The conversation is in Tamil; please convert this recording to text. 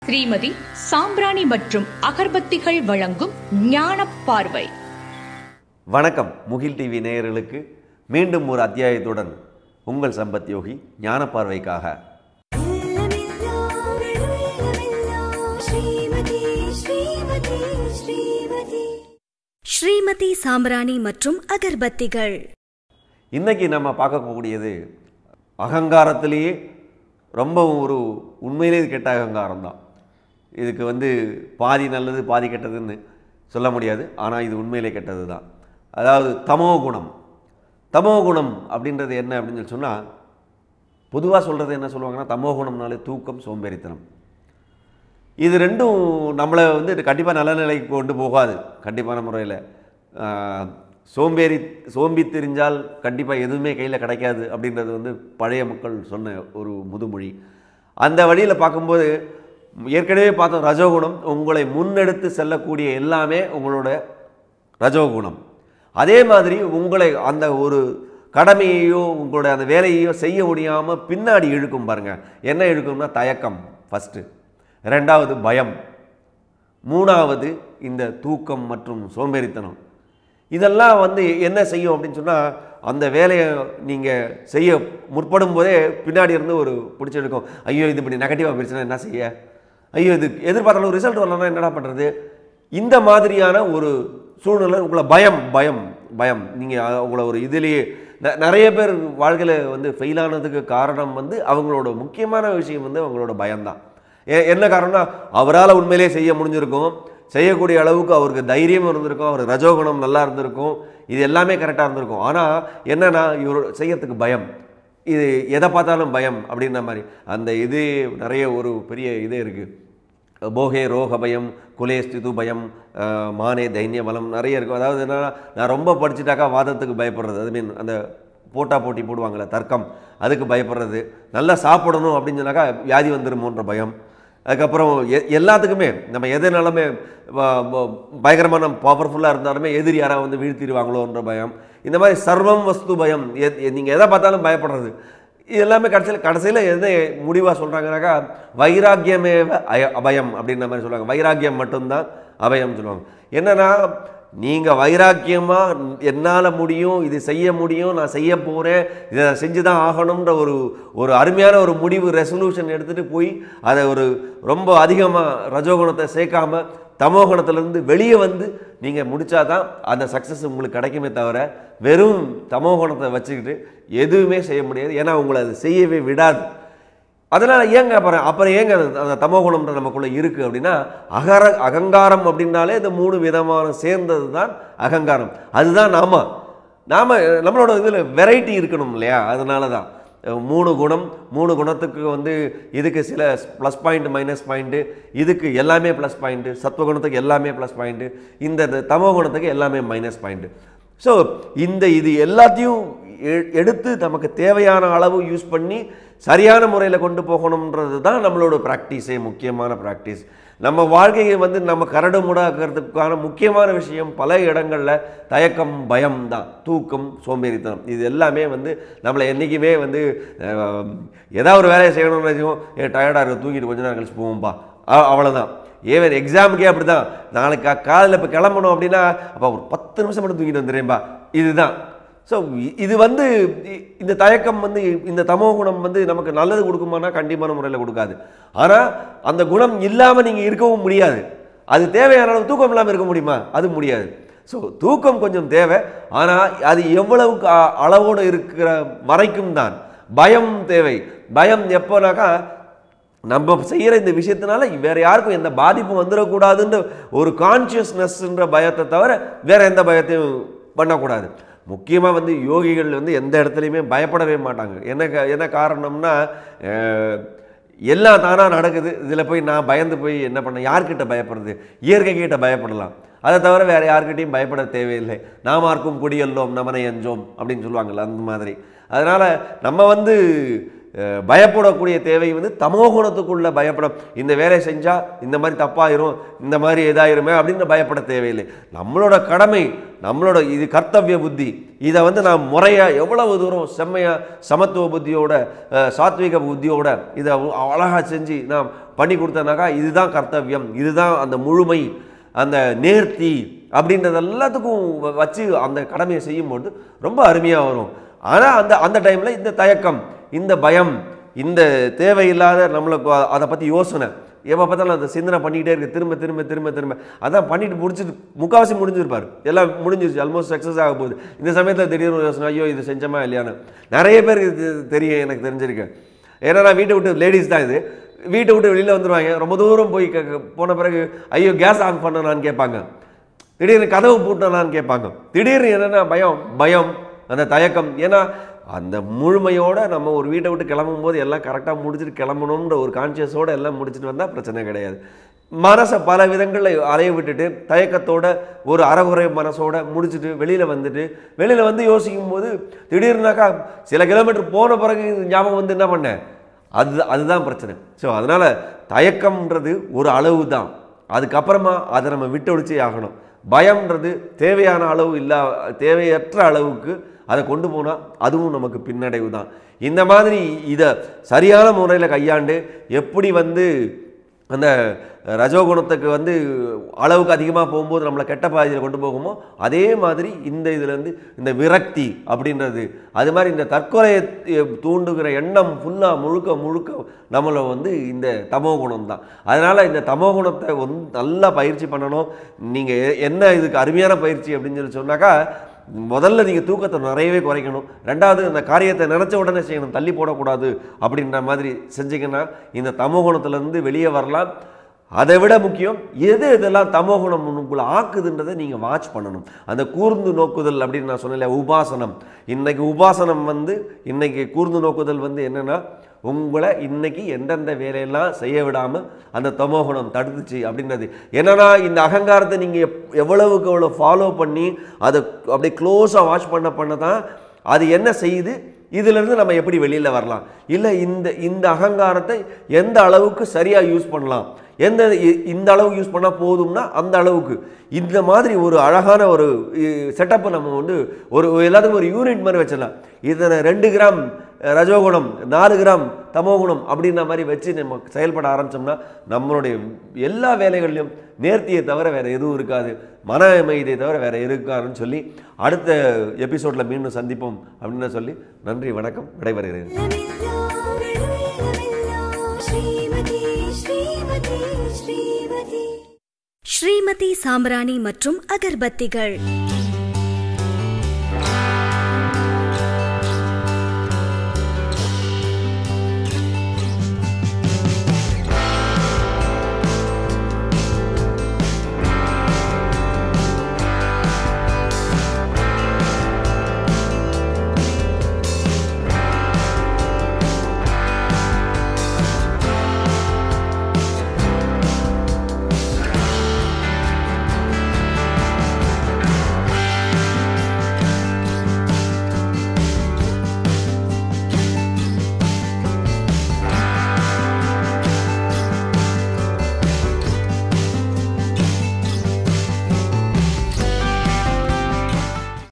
ஸ்ரீமதி சாம்பிராணி மற்றும் அகர்பத்திகள் வழங்கும் ஞான பார்வை. வணக்கம். முகில் டிவி நேயர்களுக்கு மீண்டும் ஒரு அத்தியாயத்துடன் உங்கள் சம்பத் யோகி ஞான பார்வைக்காக. ஸ்ரீமதி சாம்பிராணி மற்றும் அகர்பத்திகள். இன்னைக்கு நம்ம பார்க்கக்கூடியது அகங்காரத்திலேயே ரொம்ப ஒரு உண்மையிலே கெட்ட அகங்காரம் தான். இதுக்கு பாதி நல்லது பாதி கெட்டதுன்னு சொல்ல முடியாது. ஆனால் இது உண்மையிலே கெட்டது தான். அதாவது தமோகுணம். தமோகுணம் அப்படின்றது என்ன அப்படின்னு சொன்னால், பொதுவாக சொல்கிறது என்ன சொல்லுவாங்கன்னா, தமோகுணம்னாலே தூக்கம், சோம்பேறித்தனம். இது ரெண்டும் நம்மளை கண்டிப்பாக நல்ல நிலைக்கு கொண்டு போகாது. கண்டிப்பான முறையில் சோம்பி தெரிஞ்சால் கண்டிப்பாக எதுவுமே கையில் கிடைக்காது அப்படின்றது பழைய மக்கள் சொன்ன ஒரு முதுமொழி. அந்த வழியில் பார்க்கும்போது ஏற்கனவே பார்த்தோம், ரஜோகுணம் உங்களை முன்னெடுத்து செல்லக்கூடிய எல்லாமே உங்களோட ரஜோகுணம். அதே மாதிரி உங்களை அந்த ஒரு கடமையையோ உங்களுடைய அந்த வேலையையோ செய்ய முடியாமல் பின்னாடி இழுக்கும் பாருங்கள். என்ன இழுக்கும்னா தயக்கம் ஃபஸ்ட்டு, ரெண்டாவது பயம், மூணாவது இந்த தூக்கம் மற்றும் சோம்பேறித்தனம். இதெல்லாம் என்ன செய்யும் அப்படின்னு சொன்னால், அந்த வேலையை நீங்கள் செய்ய முற்படும் போதே பின்னாடி இருந்து ஒரு பிடிச்சி எடுக்கும். ஐயோ இது இப்படி நெகட்டிவாக போயிடுச்சுன்னா என்ன செய்ய, ஐயோ இது எதிர்பார்த்தாலும் ரிசல்ட் வரலன்னா என்னடா பண்ணுறது, இந்த மாதிரியான ஒரு சூழ்நிலை உங்களை பயம் பயம் பயம். நீங்கள் உங்களை ஒரு இதிலேயே நிறைய பேர் வாழ்க்கையில் ஃபெயிலானதுக்கு காரணம் அவங்களோட முக்கியமான விஷயம் அவங்களோட பயம்தான். என்ன காரணம்னா, அவரால் உண்மையிலே செய்ய முடிஞ்சிருக்கும், செய்யக்கூடிய அளவுக்கு அவருக்கு தைரியம் இருந்திருக்கும், அவருக்கு ரஜோகுணம் நல்லா இருந்திருக்கும், இது எல்லாமே கரெக்டாக இருந்திருக்கும். ஆனால் என்னென்னா இவர் செய்யறதுக்கு பயம், இது எதை பார்த்தாலும் பயம் அப்படின்ற மாதிரி அந்த இது நிறைய ஒரு பெரிய இதே இருக்குது. போகே ரோக பயம், குலே ஸ்திது பயம், மானே தைன்ய பலம் நிறைய இருக்கும். அதாவது என்னன்னா, நான் ரொம்ப படிச்சுட்டாக்கா வாதத்துக்கு பயப்படுறது, அது மீன் அந்த போட்டி போடுவாங்கள்ல தர்க்கம், அதுக்கு பயப்படுறது, நல்லா சாப்பிடணும் அப்படின்னு சொன்னாக்கா வியாதி வந்துருமோன்ற பயம். அதுக்கப்புறம் எல்லாத்துக்குமே நம்ம எதனாலுமே பயங்கரமான பவர்ஃபுல்லாக இருந்தாலுமே எதிரி யாராவது வீழ்த்திடுவாங்களோன்ற பயம். இந்த மாதிரி சர்வம் வஸ்து பயம், நீங்கள் எதை பார்த்தாலும் பயப்படுறது. இது எல்லாமே கடைசியில் எதை முடிவாக சொல்கிறாங்கனாக்கா, வைராக்கியமே அபயம் அப்படின்ற மாதிரி சொல்லுவாங்க. வைராக்கியம் மட்டும்தான் அபயம் சொல்லுவாங்க. என்னென்னா, நீங்கள் வைராக்கியமாக என்னால் முடியும், இது செய்ய முடியும், நான் செய்ய போகிறேன், இதை செஞ்சு தான் ஆகணுன்ற ஒரு அருமையான ஒரு முடிவு ரெசல்யூஷன் எடுத்துகிட்டு போய் அதை ரொம்ப அதிகமாக ரஜோகுணத்தை சேர்க்காம தமோகுணத்திலேருந்து வெளியே நீங்கள் முடித்தாதான் அந்த சக்ஸஸ் உங்களுக்கு கிடைக்குமே தவிர, வெறும் தமோகுணத்தை வச்சுக்கிட்டு எதுவுமே செய்ய முடியாது. ஏன்னா உங்களை அது செய்யவே விடாது. அதனால் அப்புறம் ஏங்க அந்த தமோகுணம்ன்ற நமக்குள்ளே இருக்குது அப்படின்னா, அகங்காரம் அப்படின்னாலே இந்த 3 விதமான சேர்ந்தது தான் அகங்காரம். அதுதான் நம்மளோட இதில் வெரைட்டி இருக்கணும் இல்லையா? அதனால தான் 3 குணம், 3 குணத்துக்கு இதுக்கு சில ப்ளஸ் பாயிண்ட் மைனஸ் பாயிண்ட்டு, இதுக்கு எல்லாமே ப்ளஸ் பாயிண்ட்டு, சத்வகுணத்துக்கு எல்லாமே ப்ளஸ் பாயிண்ட்டு, இந்த தமோகுணத்துக்கு எல்லாமே மைனஸ் பாயிண்ட்டு. ஸோ இது எல்லாத்தையும் எடுத்து நமக்கு தேவையான அளவு யூஸ் பண்ணி சரியான முறையில் கொண்டு போகணுன்றது தான் நம்மளோட ப்ராக்டிஸே, முக்கியமான ப்ராக்டிஸ். நம்ம வாழ்க்கையை நம்ம கரடு முடாக்கிறதுக்கான முக்கியமான விஷயம் பல இடங்களில் தயக்கம், பயம் தான், தூக்கம், சோம்பேறித்தனம். இது எல்லாமே நம்மளை என்றைக்குமே ஏதாவது ஒரு வேலையை செய்யணும்னு நினைச்சோம், டயர்டாக இருக்கும், தூங்கிட்டு கொஞ்ச நேரம் கழிச்சு போவோம்பா, அவ்வளோதான். ஏன் எக்ஸாமுக்கே அப்படி தான், நாளைக்கு காலையில் இப்போ கிளம்பணும் அப்படின்னா அப்போ ஒரு 10 நிமிஷம் மட்டும் தூங்கிட்டு வந்துடுறேன்பா, இதுதான். ஸோ இது இந்த தயக்கம் இந்த தமோ குணம் நமக்கு நல்லது கொடுக்குமானா கண்டிப்பான முறையில் கொடுக்காது. ஆனால் அந்த குணம் இல்லாமல் நீங்கள் இருக்கவும் முடியாது. அது தேவையான அளவு தூக்கம் இல்லாமல் இருக்க முடியுமா? அது முடியாது. ஸோ தூக்கம் கொஞ்சம் தேவை, ஆனால் அது எவ்வளவுக்கு அளவோடு இருக்கிற வரைக்கும் தான். பயம் தேவை. பயம் எப்போனாக்கா, நம்ம செய்கிற இந்த விஷயத்தினால வேறு யாருக்கும் எந்த பாதிப்பும் வந்துடக்கூடாதுன்ற ஒரு கான்சியஸ்னஸ்ன்ற பயத்தை தவிர வேறு எந்த பயத்தையும் பண்ணக்கூடாது. முக்கியமாக யோகிகள் எந்த இடத்துலையுமே பயப்படவே மாட்டாங்க. என்ன காரணம்னா, எல்லாம் தானாக நடக்குது, இதில் போய் நான் பயந்து போய் என்ன பண்ண, யார்கிட்ட பயப்படுறது? இயற்கைக்கிட்ட பயப்படலாம், அதை தவிர வேறு யார்கிட்டையும் பயப்பட தேவையில்லை. நாமார்க்கும் குடியல்லோம் நமனை அஞ்சோம் அப்படின்னு சொல்லுவாங்கள்ல, அந்த மாதிரி. அதனால் நம்ம பயப்படக்கூடிய தேவை தமோகுணத்துக்குள்ள பயப்படும். இந்த வேலை செஞ்சால் இந்த மாதிரி தப்பாயிரும், இந்த மாதிரி இதாயிருமே அப்படின்னு பயப்பட தேவையில்லை. நம்மளோட கடமை, நம்மளோட இது கர்த்தவிய புத்தி, இதை நாம் முறையாக எவ்வளவு தூரம் செம்மையாக சமத்துவ புத்தியோட சாத்விக புத்தியோட இதை அழகாக செஞ்சு நாம் பண்ணி கொடுத்தனாக்கா இதுதான் கர்த்தவியம், இதுதான் அந்த முழுமை, அந்த நேர்த்தி அப்படின்றது எல்லாத்துக்கும் வச்சு அந்த கடமையை செய்யும்போது ரொம்ப அருமையாக வரும். ஆனால் அந்த டைமில் இந்த தயக்கம், இந்த பயம், இந்த தேவையில்லாத நம்மளுக்கு அதை பற்றி யோசனை எப்போ பார்த்தாலும் அந்த சிந்தனை பண்ணிக்கிட்டே இருக்குது, திரும்ப திரும்ப திரும்ப திரும்ப அதான் பண்ணிட்டு முடிச்சுட்டு முக்கால்வாசி முடிஞ்சிருப்பார், எல்லாம் முடிஞ்சிருச்சு, ஆல்மோஸ்ட் சக்ஸஸ் ஆக போகுது. இந்த சமயத்தில் திடீர்னு யோசனை, ஐயோ இது செஞ்சமா இல்லையான்னு நிறைய பேருக்கு இது தெரியும், எனக்கு தெரிஞ்சிருக்கேன். ஏன்னா நான் வீட்டை விட்டு, லேடிஸ் தான் இது, வீட்டை விட்டு வெளியில் வந்துடுவாங்க, ரொம்ப தூரம் போய் போன பிறகு ஐயோ கேஸ் ஆன் பண்ணனான்னு கேட்பாங்க, திடீர்னு கதவு பூட்டினான்னு கேட்பாங்க, திடீர்னு என்னென்னா பயம் அந்த தயக்கம். ஏன்னா அந்த முழுமையோடு நம்ம ஒரு வீட்டை விட்டு கிளம்பும் போது எல்லாம் கரெக்டாக முடிச்சுட்டு கிளம்பணுன்ற ஒரு கான்சியஸோடு எல்லாம் முடிச்சுட்டு வந்தால் பிரச்சனை கிடையாது. மனசை பல விதங்களில் அலைய விட்டுட்டு தயக்கத்தோட ஒரு அறகுறை மனசோட முடிச்சுட்டு வெளியில் வந்து யோசிக்கும் போது திடீர்னாக்கா சில கிலோமீட்டர் போன பிறகு ஞாபகம் வந்து என்ன பண்ணேன், அதுதான் பிரச்சனை. ஸோ அதனால் தயக்கம்ன்றது ஒரு அளவு தான், அதுக்கப்புறமா அதை நம்ம விட்டு ஒழிச்சே ஆகணும். பயம்ன்றது தேவையான அளவு தேவையற்ற அளவுக்கு அதை கொண்டு போனால் அதுவும் நமக்கு பின்னடைவு தான். இந்த மாதிரி இதை சரியான முறையில் கையாண்டு எப்படி வந்து அந்த ரஜோகுணத்துக்கு வந்து அளவுக்கு அதிகமாக போகும்போது நம்மளை கெட்ட பாதையில் கொண்டு போகுமோ அதே மாதிரி இந்த இதுலேருந்து இந்த விரக்தி அப்படின்றது, அது மாதிரி இந்த தற்கொலையை தூண்டுகிற எண்ணம் ஃபுல்லாக முழுக்க நம்மளை வந்து இந்த தமோ குணம் தான். அதனால் இந்த தமோ குணத்தை நல்லா பயிற்சி பண்ணணும். நீங்கள் என்ன இதுக்கு அருமையான பயிற்சி அப்படின்னு சொன்னாக்கா, முதல்ல நீங்கள் தூக்கத்தை நிறையவே குறைக்கணும். ரெண்டாவது அந்த காரியத்தை நினச்ச உடனே செய்யணும், தள்ளி போடக்கூடாது. அப்படின்ற மாதிரி செஞ்சிங்கன்னா இந்த தமோகுணத்துலேருந்து வெளியே வரலாம். அதை விட முக்கியம் இதெல்லாம் தமோகுணம் உங்களை ஆக்குதுன்றதை நீங்கள் வாட்ச் பண்ணணும். அந்த கூர்ந்து நோக்குதல் அப்படின்னு நான் சொன்னேன், உபாசனம். இன்னைக்கு உபாசனம் இன்னைக்கு கூர்ந்து நோக்குதல் என்னென்னா, உங்களை இன்னைக்கு எந்தெந்த வேலையெல்லாம் செய்ய விடாமல் அந்த தமோகுணம் தடுத்துச்சு அப்படின்றது. என்னன்னா இந்த அகங்காரத்தை நீங்கள் எவ்வளவுக்கு எவ்வளோ ஃபாலோ பண்ணி அதை அப்படியே க்ளோஸாக வாட்ச் பண்ண தான் அது என்ன செய்யுது, இதிலிருந்து நம்ம எப்படி வெளியில் வரலாம், இல்லை இந்த அகங்காரத்தை எந்த அளவுக்கு சரியாக யூஸ் பண்ணலாம், இந்த அளவுக்கு யூஸ் பண்ணால் போதும்னா அந்த அளவுக்கு. இந்த மாதிரி ஒரு அழகான ஒரு செட்டப்பை நம்ம ஒரு எல்லாத்துக்கும் ஒரு யூனிட் மாதிரி வச்சிடலாம். இதனை 2 கிராம் ரஜோகுணம், 4 கிராம் தமோகுணம் அப்படின்ற மாதிரி வச்சு நம்ம செயல்பட ஆரம்பித்தோம்னா நம்மளுடைய எல்லா வேலைகள்லையும் நேர்த்தியை தவிர வேறு எதுவும் இருக்காது, மன அமைதியை தவிர வேறு இருக்காதுன்னு சொல்லி அடுத்த எபிசோடில் மீண்டும் சந்திப்போம் அப்படின்னு சொல்லி நன்றி, வணக்கம், விடைபெறுகிறேன். ஸ்ரீமதி சாம்பிராணி மற்றும் அகர்பத்திகள்.